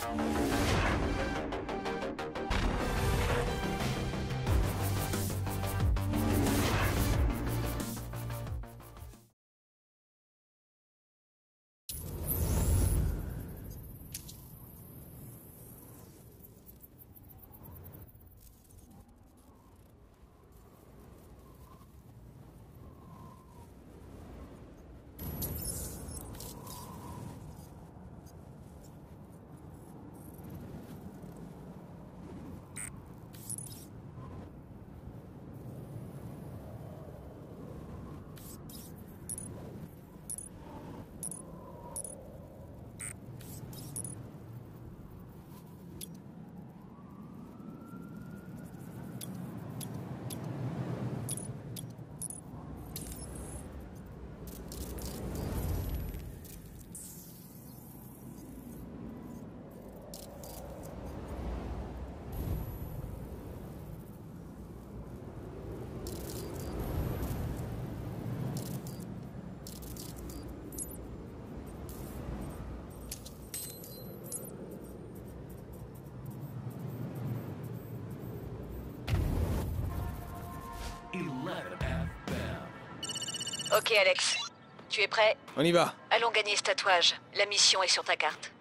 Ok Alex, tu es prêt? On y va. Allons gagner ce tatouage. La mission est sur ta carte.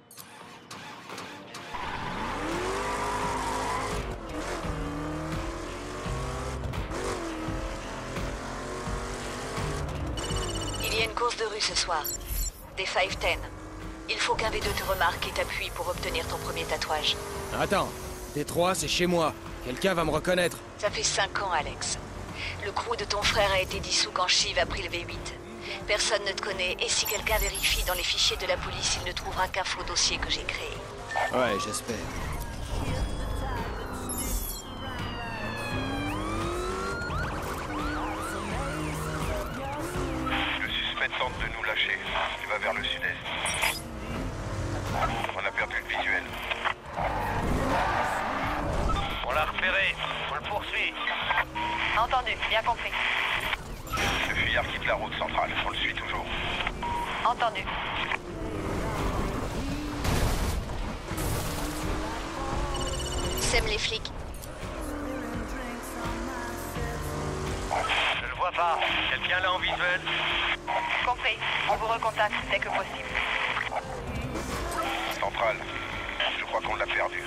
Il y a une course de rue ce soir. Des 5-10. Il faut qu'un des deux te remarque et t'appuie pour obtenir ton premier tatouage. Attends, Détroit, c'est chez moi. Quelqu'un va me reconnaître. Ça fait 5 ans, Alex. Le crew de ton frère a été dissous quand Shiv a pris le V8. Personne ne te connaît, et si quelqu'un vérifie dans les fichiers de la police, il ne trouvera qu'un faux dossier que j'ai créé. Ouais, j'espère. Le suspect tente de nous lâcher. Il va vers le sud-est. On a perdu le visuel. On l'a repéré. On le poursuit. Entendu, bien compris. Le fuyard quitte la route centrale. On le suit toujours. Entendu. Sème les flics. Je le vois pas. Quelqu'un là en visuel? Compris. On vous recontacte dès que possible. Centrale. Je crois qu'on l'a perdu.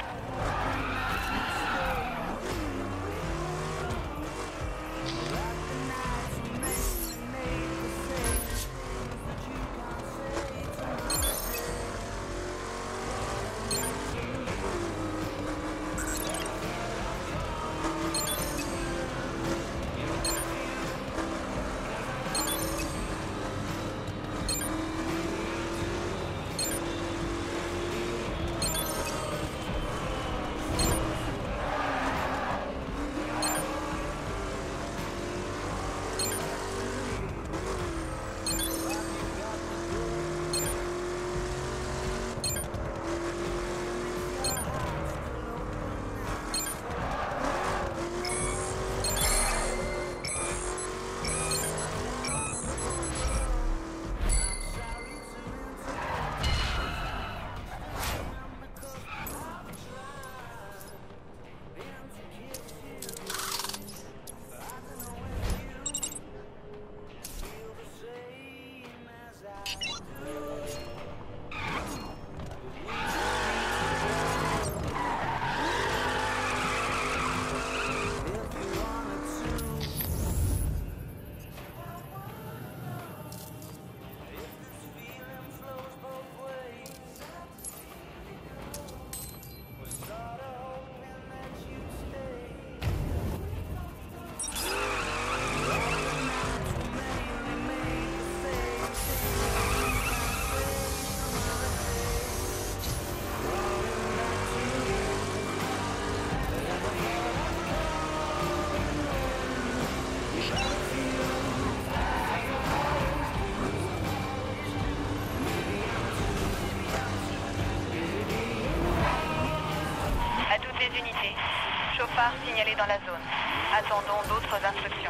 Chauffard signalé dans la zone. Attendons d'autres instructions.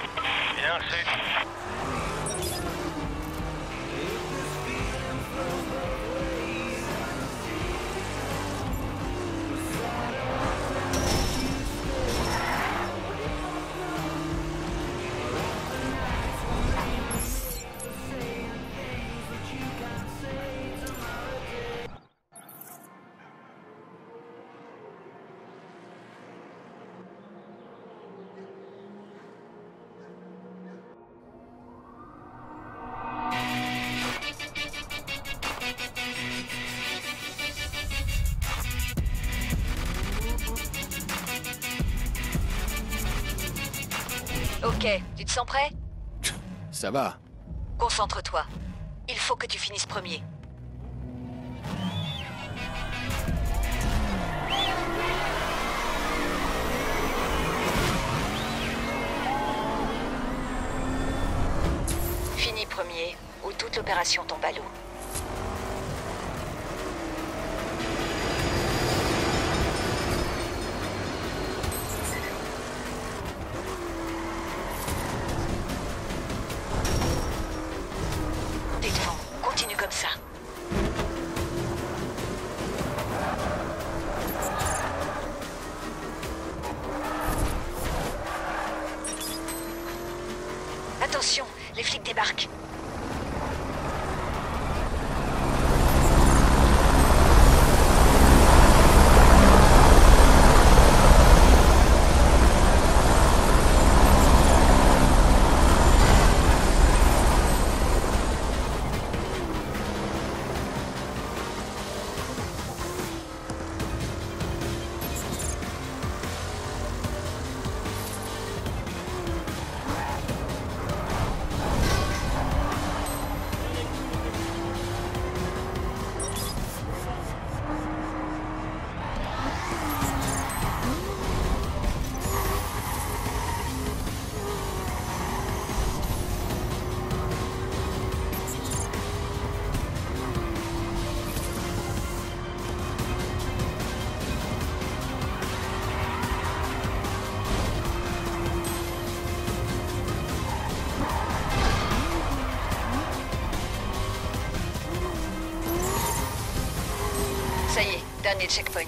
Bien reçu. Ok, tu te sens prêt? Ça va. Concentre-toi. Il faut que tu finisses premier. Finis premier, ou toute l'opération tombe à l'eau. T'es devant, continue comme ça. Attention, les flics débarquent. Ça y est, dernier checkpoint.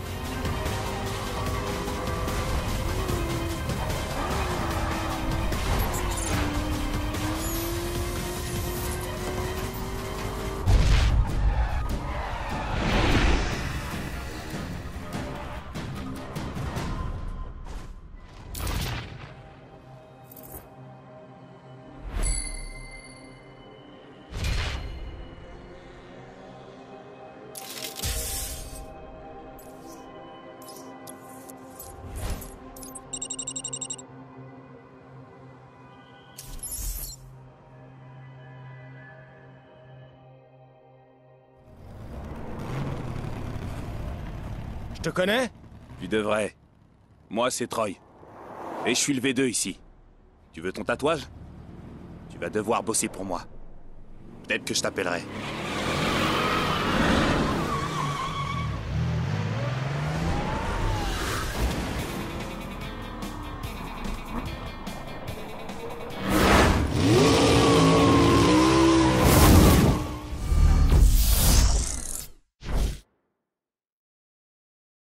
Je te connais? Tu devrais. Moi, c'est Troy. Et je suis le V2 ici. Tu veux ton tatouage? Tu vas devoir bosser pour moi. Peut-être que je t'appellerai.